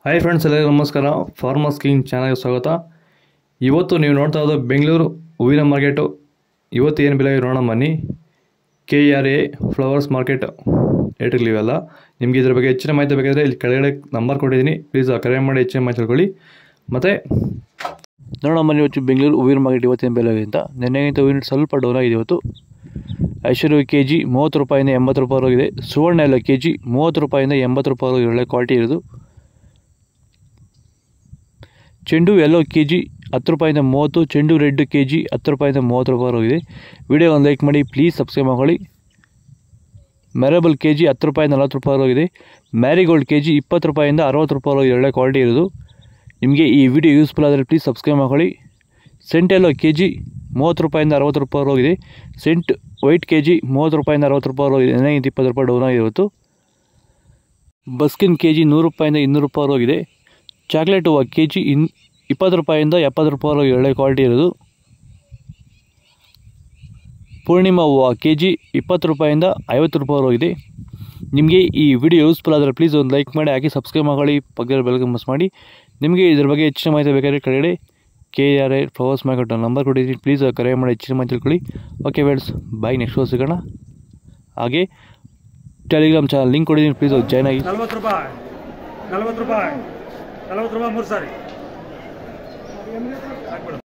Hi friends, ಎಲ್ಲರಿಗೂ ನಮಸ್ಕಾರ. Farmers king ಚಾನಲ್ಗೆ ಸ್ವಾಗತ. ಇವತ್ತು ನೀವು ನೋಡ್ತಾ ಇರೋದು ಬೆಂಗಳೂರು ಹೂವಿನ ಮಾರ್ಕೆಟು. ಇವತ್ತು ಏನು ಬೆಲೆ ನೋಡೋಣ ಬನ್ನಿ. KRA ಫ್ಲವರ್ಸ್ ಮಾರ್ಕೆಟ್ ರೇಟ್ಗಳಿವೆಲ್ಲ. ನಿಮಗೆ ಇದ್ರ ಬಗ್ಗೆ ಹೆಚ್ಚಿನ ಮಾಹಿತಿ ಬೇಕಾದರೆ ಇಲ್ಲಿ ಕೆಳಗಡೆ ನಂಬರ್ ಕೊಟ್ಟಿದ್ದೀನಿ, ಪ್ಲೀಸ್ ಕರೆ ಮಾಡಿ ಹೆಚ್ಚಿನ ಮಾಹಿತಿ ತಿಳ್ಕೊಳ್ಳಿ. ಮತ್ತು ನೋಡೋಣ ಬನ್ನಿ ಇವತ್ತು ಬೆಂಗಳೂರು ಹೂವಿನ ಮಾರ್ಕೆಟ್ ಇವತ್ತಿನ ಬೆಲೆ ಅಂತ. ನೆನ್ನೆಗಿಂತ ಹೂವಿನ ಸ್ವಲ್ಪ ಡೌನ್ ಆಗಿದೆ ಇವತ್ತು. ಐಶ್ವರ್ಯ KG 30 ರೂಪಾಯಿಂದ 80 ರೂಪಾಯಿ ಹೋಗಿದೆ. ಸುವರ್ಣ ಎಲ್ಲ KG 30 ರೂಪಾಯಿಂದ 80 ರೂಪಾಯಿ ಹೋಗಿದೆ. ಒಳ್ಳೆ ಕ್ವಾಲಿಟಿ ಇರೋದು. ಚೆಂಡು ಎಲ್ಲೋ KG 10 ರೂಪಾಯಿಂದ 30, ಚೆಂಡು ರೆಡ್ KG 10 ರೂಪಾಯಿಂದ 30 ರೂಪಾಯಿ ಹೋಗಿದೆ. ವಿಡಿಯೋ ಒಂದು ಲೈಕ್ ಮಾಡಿ, ಪ್ಲೀಸ್ ಸಬ್ಸ್ಕ್ರೈಬ್ ಮಾಡ್ಕೊಳ್ಳಿ. ಮೆರಬಲ್ KG 10 ರೂಪಾಯಿಂದ 40 ರೂಪಾಯಿ ಹೋಗಿದೆ. ಮ್ಯಾರಿಗೋಲ್ಡ್ KG 20 ರೂಪಾಯಿಂದ 60 ರೂಪಾಯಿ ಹೋಗಿದೆ. ಒಳ್ಳೆ ಕ್ವಾಲಿಟಿ ಇರೋದು. ನಿಮಗೆ ಈ ವಿಡಿಯೋ ಯೂಸ್ಫುಲ್ ಆದರೆ ಪ್ಲೀಸ್ ಸಬ್ಸ್ಕ್ರೈಬ್ ಮಾಡ್ಕೊಳ್ಳಿ. ಸೆಂಟ್ ಎಲ್ಲೋ KG 30 ರೂಪಾಯಿಂದ 60 ರೂಪಾಯಿ ಹೋಗಿದೆ. ಸೆಂಟ್ ವೈಟ್ KG 30 ರೂಪಾಯಿಂದ 60 ರೂಪಾಯಿ ಹೋಗಿದೆ. 20 ರೂಪಾಯಿ ಡೌನ್ ಆಗಿದೆ ಇವತ್ತು. ಬಸ್ಕಿನ್ KG 100 ರೂಪಾಯಿಂದ 200 ರೂಪಾಯಿ ಹೋಗಿದೆ. ಚಾಕ್ಲೇಟ್ ಹೂವು KG 20 ರೂಪಾಯಿಂದ 70 ರೂಪಾಯಿ ಹೋಗಿದೆ. ಒಳ್ಳೆ ಕ್ವಾಲಿಟಿ ಇರೋದು. ಪೂರ್ಣಿಮಾ ಹೂವು KG 20 ರೂಪಾಯಿಂದ 50 ರೂಪಾಯಿ ಹೋಗಿದೆ. ನಿಮಗೆ ಈ ವಿಡಿಯೋ ಯೂಸ್ಫುಲ್ ಆದರೆ ಪ್ಲೀಸ್ ಒಂದು ಲೈಕ್ ಮಾಡಿ, ಹಾಕಿ ಸಬ್ಸ್ಕ್ರೈಬ್ ಮಾಡ್ಕೊಳ್ಳಿ, ಪಕ್ಕದಲ್ಲಿ ಬೆಲ್ ಮಿಸ್ ಮಾಡಿ. ನಿಮಗೆ ಇದ್ರ ಬಗ್ಗೆ ಹೆಚ್ಚಿನ ಮಾಹಿತಿ ಬೇಕಾದರೆ ಕೆಳಗಡೆ KRA ಫ್ಲವರ್ಸ್ ಮಾರ್ಕೆಟ್ ನಂಬರ್ ಕೊಟ್ಟಿದ್ದೀನಿ, ಪ್ಲೀಸ್ ಕರೆ ಮಾಡಿ ಹೆಚ್ಚಿನ ಮಾಹಿತಿ ತಿಳ್ಕೊಳ್ಳಿ. ಓಕೆ ಫ್ರೆಂಡ್ಸ್, ಬಾಯ್. ನೆಕ್ಸ್ಟ್ ವರ್ಷ ಸಿಗೋಣ. ಹಾಗೆ ಟೆಲಿಗ್ರಾಮ್ ಚಾನಲ್ ಲಿಂಕ್ ಕೊಟ್ಟಿದ್ದೀನಿ, ಪ್ಲೀಸ್ ಜಾಯ್ನ್ ಆಗಿ. 40 ರೂಪಾಯಿ 40 ರೂಪಾಯಿ 40 ರೂಪಾಯಿ 3 ಸಾರಿ.